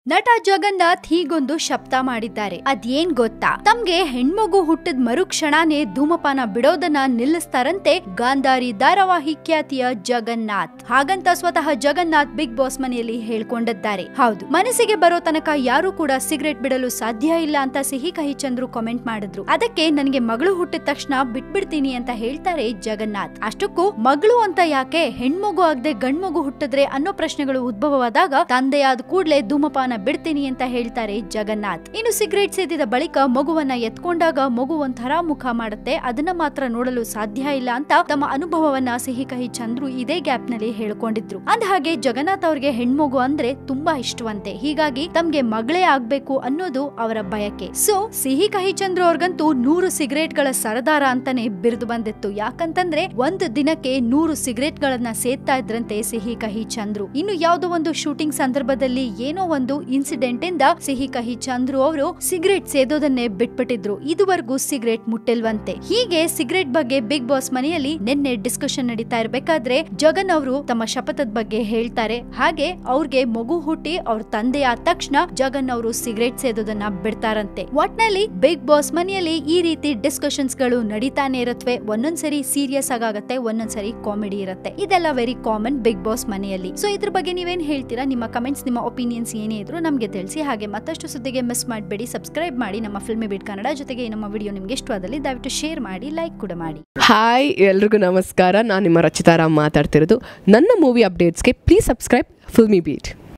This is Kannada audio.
ನಟ ಜಗನ್ನಾಥ್ ಹೀಗೊಂದು ಶಬ್ದ ಮಾಡಿದ್ದಾರೆ. ಅದೇನ್ ಗೊತ್ತಾ, ತಮ್ಗೆ ಹೆಣ್ಮಗು ಹುಟ್ಟಿದ ಮರುಕ್ಷಣನೇ ಧೂಮಪಾನ ಬಿಡೋದನ್ನ ನಿಲ್ಲಿಸ್ತಾರಂತೆ ಗಾಂಧಾರಿ ಧಾರಾವಾಹಿ ಖ್ಯಾತಿಯ ಜಗನ್ನಾಥ್. ಹಾಗಂತ ಸ್ವತಃ ಜಗನ್ನಾಥ್ ಬಿಗ್ ಬಾಸ್ ಮನೆಯಲ್ಲಿ ಹೇಳ್ಕೊಂಡಿದ್ದಾರೆ. ಹೌದು, ಮನಸ್ಸಿಗೆ ಬರೋ ತನಕ ಯಾರು ಕೂಡ ಸಿಗರೇಟ್ ಬಿಡಲು ಸಾಧ್ಯ ಇಲ್ಲ ಅಂತ ಸಿಹಿ ಕಹಿ ಚಂದ್ರು ಕಾಮೆಂಟ್ ಮಾಡಿದ್ರು. ಅದಕ್ಕೆ ನನಗೆ ಮಗಳು ಹುಟ್ಟಿದ ತಕ್ಷಣ ಬಿಟ್ಬಿಡ್ತೀನಿ ಅಂತ ಹೇಳ್ತಾರೆ ಜಗನ್ನಾಥ್. ಅಷ್ಟಕ್ಕೂ ಮಗಳು ಅಂತ ಯಾಕೆ, ಹೆಣ್ಮಗು ಆಗದೆ ಗಂಡ್ಮಗು ಹುಟ್ಟಿದ್ರೆ ಅನ್ನೋ ಪ್ರಶ್ನೆಗಳು ಉದ್ಭವವಾದಾಗ ತಂದೆಯಾದ ಕೂಡ್ಲೆ ಧೂಮಪಾನ ಬಿಡ್ತೀನಿ ಅಂತ ಹೇಳ್ತಾರೆ ಜಗನ್ನಾಥ್. ಇನ್ನು ಸಿಗರೇಟ್ ಸೇದಿದ ಬಳಿಕ ಮಗುವನ್ನ ಎತ್ಕೊಂಡಾಗ ಮಗು ಒಂಥರ ಮುಖ ಮಾಡುತ್ತೆ, ಅದನ್ನ ಮಾತ್ರ ನೋಡಲು ಸಾಧ್ಯ ಇಲ್ಲ ಅಂತ ತಮ್ಮ ಅನುಭವವನ್ನ ಸಿಹಿ ಕಹಿ ಚಂದ್ರು ಇದೇ ಗ್ಯಾಪ್ ನಲ್ಲಿ ಹೇಳ್ಕೊಂಡಿದ್ರು. ಅಂದಹಾಗೆ ಜಗನ್ನಾಥ್ ಅವ್ರಿಗೆ ಹೆಣ್ಮಗು ಅಂದ್ರೆ ತುಂಬಾ ಇಷ್ಟವಂತೆ, ಹೀಗಾಗಿ ತಮ್ಗೆ ಮಗಳೇ ಆಗ್ಬೇಕು ಅನ್ನೋದು ಅವರ ಬಯಕೆ. ಸೊ ಸಿಹಿ ಕಹಿ ಚಂದ್ರು ಅವ್ರಿಗಂತೂ 100 ಸಿಗರೇಟ್ ಗಳ ಸರದಾರ ಅಂತಾನೆ ಬಿರುದು ಬಂದಿತ್ತು. ಯಾಕಂತಂದ್ರೆ ಒಂದು ದಿನಕ್ಕೆ 100 ಸಿಗರೇಟ್ ಗಳನ್ನ ಸೇದ್ತಾ ಇದ್ರಂತೆ ಸಿಹಿ ಕಹಿ ಚಂದ್ರು. ಇನ್ನು ಯಾವುದೋ ಒಂದು ಶೂಟಿಂಗ್ ಸಂದರ್ಭದಲ್ಲಿ ಏನೋ ಒಂದು ಇನ್ಸಿಡೆಂಟ್ ಇಂದ ಸಿಹಿ ಕಹಿ ಚಂದ್ರು ಅವರು ಸಿಗರೇಟ್ ಸೇದೋದನ್ನೇ ಬಿಟ್ಬಿಟ್ಟಿದ್ರು. ಇದುವರೆಗೂ ಸಿಗರೇಟ್ ಮುಟ್ಟಿಲ್ವಂತೆ. ಹೀಗೆ ಸಿಗರೇಟ್ ಬಗ್ಗೆ ಬಿಗ್ ಬಾಸ್ ಮನೆಯಲ್ಲಿ ನಿನ್ನೆ ಡಿಸ್ಕಷನ್ ನಡೀತಾ ಇರಬೇಕಾದ್ರೆ ಜಗನ್ ಅವರು ತಮ್ಮ ಶಪಥದ ಬಗ್ಗೆ ಹೇಳ್ತಾರೆ. ಹಾಗೆ ಅವ್ರಿಗೆ ಮಗು ಹುಟ್ಟಿ ಅವ್ರ ತಂದೆ ಆದ ತಕ್ಷಣ ಜಗನ್ ಅವರು ಸಿಗರೇಟ್ ಸೇದೋದನ್ನ ಬಿಡ್ತಾರಂತೆ. ಒಟ್ನಲ್ಲಿ ಬಿಗ್ ಬಾಸ್ ಮನೆಯಲ್ಲಿ ಈ ರೀತಿ ಡಿಸ್ಕಷನ್ಸ್ ಗಳು ನಡೀತಾನೆ ಇರತ್ವೆ. ಒಂದೊಂದ್ಸರಿ ಸೀರಿಯಸ್ ಆಗತ್ತೆ, ಒಂದೊಂದ್ಸರಿ ಕಾಮಿಡಿ ಇರುತ್ತೆ. ಇದೆಲ್ಲ ವೆರಿ ಕಾಮನ್ ಬಿಗ್ ಬಾಸ್ ಮನೆಯಲ್ಲಿ. ಸೊ ಇದ್ರ ಬಗ್ಗೆ ನೀವೇನ್ ಹೇಳ್ತೀರಾ? ನಿಮ್ಮ ಕಮೆಂಟ್ಸ್, ನಿಮ್ಮ ಒಪಿನಿಯನ್ಸ್ ಏನೇ ಇದ್ರು ನಮಗೆ ತಿಳಿಸಿ. ಹಾಗೆ ಮತ್ತಷ್ಟು ಸುದ್ದಿಗೆ ಮಿಸ್ ಮಾಡಬೇಡಿ, ಸಬ್ಸ್ಕ್ರೈಬ್ ಮಾಡಿ ನಮ್ಮ ಫಿಲ್ಮಿ ಬೀಟ್ ಕನ್ನಡ. ಜೊತೆಗೆ ನಮ್ಮ ವಿಡಿಯೋ ನಿಮ್ಗೆ ಇಷ್ಟವಾದಲ್ಲಿ ದಯವಿಟ್ಟು ಶೇರ್ ಮಾಡಿ, ಲೈಕ್ ಕೂಡ ಮಾಡಿ. ಹಾಯ್, ಎಲ್ರಿಗೂ ನಮಸ್ಕಾರ. ನಾನು ನಿಮ್ಮ ರಚಿತಾ ರಾಮ್ ಮಾತಾಡ್ತಿರೋದು. ನನ್ನ ಮೂವಿ ಅಪ್ಡೇಟ್ಸ್ಗೆ ಪ್ಲೀಸ್ ಸಬ್ಸ್ಕ್ರೈಬ್ ಫಿಲ್ಮಿ ಬೀಟ್.